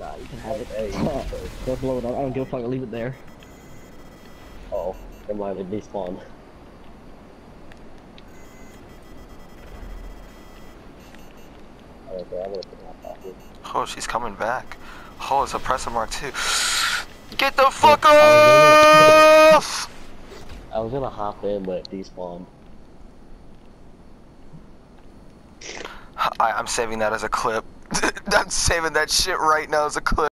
Nah, you can have it. Hey. Go blow it up. I don't give a fuck. I'll leave it there. Oh, never mind. It despawned. Okay, I'm gonna put my pocket. Oh, she's coming back. Oh, it's a suppressor mark too. Get the fuck off! I was gonna hop in, but it despawned. I'm saving that as a clip. I'm saving that shit right now as a clip.